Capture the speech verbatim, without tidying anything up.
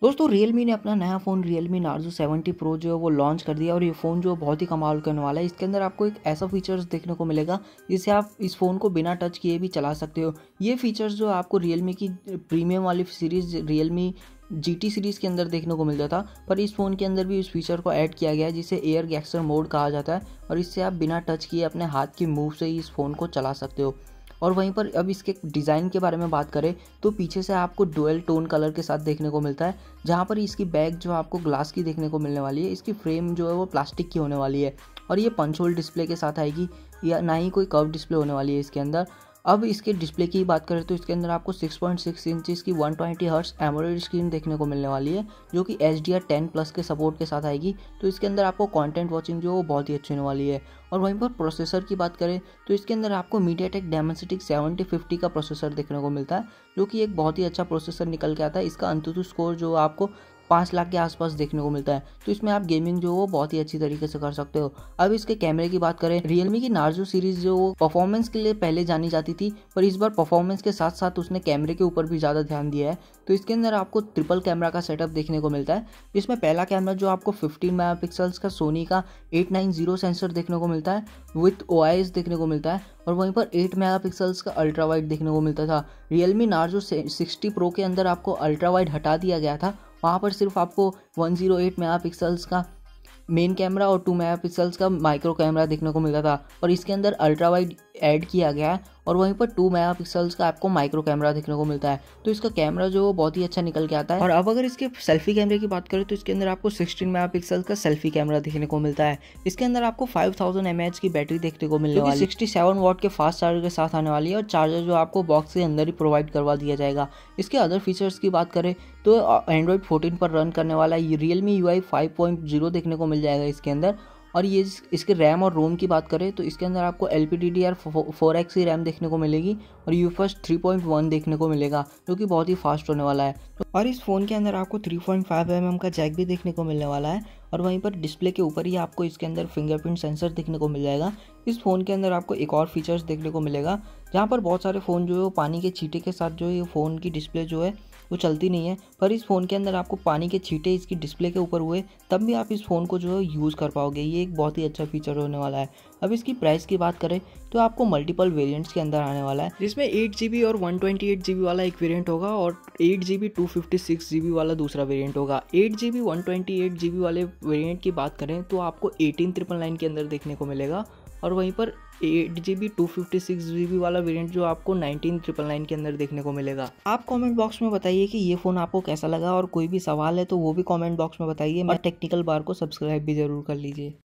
दोस्तों Realme ने अपना नया phone Realme Narzo seventy Pro जो है वो लॉन्च कर दिया और ये फ़ोन जो बहुत ही कमाल करने वाला है। इसके अंदर आपको एक ऐसा फीचर्स देखने को मिलेगा जिससे आप इस फ़ोन को बिना टच किए भी चला सकते हो। ये फीचर्स जो आपको Realme की प्रीमियम वाली series Realme G T series के अंदर देखने को मिलता था, पर इस फ़ोन के अंदर भी इस फीचर को ऐड किया गया है जिसे एयर गैक्सर मोड कहा जाता है और इससे आप बिना टच किए अपने हाथ की मूव से ही इस फ़ोन को चला सकते हो। और वहीं पर अब इसके डिज़ाइन के बारे में बात करें तो पीछे से आपको डुअल टोन कलर के साथ देखने को मिलता है, जहां पर इसकी बैक जो आपको ग्लास की देखने को मिलने वाली है। इसकी फ्रेम जो है वो प्लास्टिक की होने वाली है और ये पंच होल डिस्प्ले के साथ आएगी, या ना ही कोई कर्व डिस्प्ले होने वाली है इसके अंदर। अब इसके डिस्प्ले की बात करें तो इसके अंदर आपको सिक्स पॉइंट सिक्स इंचेस की one twenty hertz AMOLED screen देखने को मिलने वाली है, जो कि H D R ten plus के सपोर्ट के साथ आएगी। तो इसके अंदर आपको कंटेंट वॉचिंग जो वो बहुत ही अच्छी होने वाली है। और वहीं पर प्रोसेसर की बात करें तो इसके अंदर आपको मीडियाटेक डायमेंसिटी सेवेंटी फिफ्टी का प्रोसेसर देखने को मिलता है, जो कि एक बहुत ही अच्छा प्रोसेसर निकल के आता है। इसका अंतुतु स्कोर जो आपको पाँच लाख के आसपास देखने को मिलता है, तो इसमें आप गेमिंग जो वो बहुत ही अच्छी तरीके से कर सकते हो। अब इसके कैमरे की बात करें, Realme की नार्जो सीरीज जो वो परफॉर्मेंस के लिए पहले जानी जाती थी, पर इस बार परफॉर्मेंस के साथ साथ उसने कैमरे के ऊपर भी ज़्यादा ध्यान दिया है। तो इसके अंदर आपको ट्रिपल कैमरा का सेटअप देखने को मिलता है, जिसमें पहला कैमरा जो आपको फिफ्टीन मेगापिक्सल्स का सोनी का एट नाइंटी सेंसर देखने को मिलता है विथ ओ आई एस देखने को मिलता है, और वहीं पर एट मेगापिक्सल्स का अल्ट्रा वाइड देखने को मिलता था। Realme नार्जो सिक्सटी प्रो के अंदर आपको अल्ट्रा वाइड हटा दिया गया था, वहाँ पर सिर्फ आपको वन ज़ीरो एट मेगापिक्सल्स का मेन कैमरा और टू मेगापिक्सल्स का माइक्रो कैमरा देखने को मिलता था, और इसके अंदर अल्ट्रा वाइड ऐड किया गया है और वहीं पर टू मेगापिक्सल्स का आपको माइक्रो कैमरा देखने को मिलता है। तो इसका कैमरा जो बहुत ही अच्छा निकल के आता है। और अब अगर इसके सेल्फी कैमरे की बात करें तो इसके अंदर आपको सिक्सटीन मेगापिक्सल्स का सेल्फी कैमरा देखने को मिलता है। इसके अंदर आपको five thousand M A H की बैटरी देखने को मिलने वाली है, सिक्सटी सेवन वॉट के फास्ट चार्जर के साथ आने वाली है, और चार्जर जो आपको बॉक्स के अंदर ही प्रोवाइड करवा दिया जाएगा। इसके अदर फीचर्स की बात करें तो एंड्रॉइड फोर्टीन पर रन करने वाला ये Realme U I five point zero देखने को मिल जाएगा इसके अंदर। और ये इसके रैम और रोम की बात करें तो इसके अंदर आपको L P D D R four X की रैम देखने को मिलेगी और यूएफएस थ्री पॉइंट वन देखने को मिलेगा, जो कि बहुत ही फास्ट होने वाला है। और इस फ़ोन के अंदर आपको three point five M M का जैक भी देखने को मिलने वाला है, और वहीं पर डिस्प्ले के ऊपर ही आपको इसके अंदर फिंगरप्रिंट सेंसर देखने को मिल जाएगा। इस फ़ोन के अंदर आपको एक और फीचर्स देखने को मिलेगा, जहाँ पर बहुत सारे फ़ोन जो है वो पानी के छींटे के साथ जो है ये फ़ोन की डिस्प्ले जो है वो चलती नहीं है, पर इस फ़ोन के अंदर आपको पानी के छींटे इसकी डिस्प्ले के ऊपर हुए तब भी आप इस फ़ोन को जो है यूज़ कर पाओगे। ये एक बहुत ही अच्छा फीचर होने वाला है। अब इसकी प्राइस की बात करें तो आपको मल्टीपल वेरिएंट्स के अंदर आने वाला है, जिसमें एट जी बी और one twenty eight G B वाला एक वेरिएंट होगा और eight G B two fifty six G B वाला दूसरा वेरिएंट होगा। Eight G B one twenty eight G B वाले वेरिएंट की बात करें तो आपको एटीन ट्रिपल नाइन के अंदर देखने को मिलेगा, और वहीं पर eight G B two fifty six G B वाला वेरिएंट जो आपको नाइनटीन ट्रिपल नाइन के अंदर देखने को मिलेगा। आप कमेंट बॉक्स में बताइए कि ये फ़ोन आपको कैसा लगा, और कोई भी सवाल है तो वो भी कमेंट बॉक्स में बताइए। और टेक्निकल बार को सब्सक्राइब भी जरूर कर लीजिए।